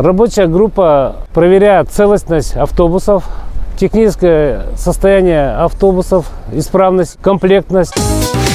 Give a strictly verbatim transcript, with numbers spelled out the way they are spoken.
Рабочая группа проверяет целостность автобусов, техническое состояние автобусов, исправность, комплектность.